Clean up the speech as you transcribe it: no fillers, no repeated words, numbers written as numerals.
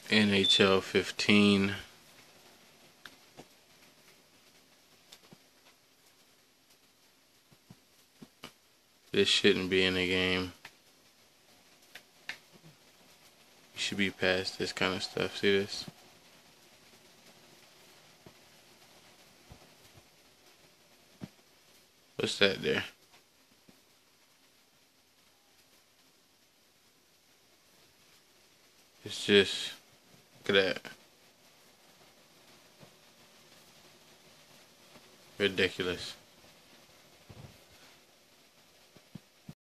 NHL 15. This shouldn't be in the game. You should be past this kind of stuff. See this? What's that there? It's just, look at that. Ridiculous.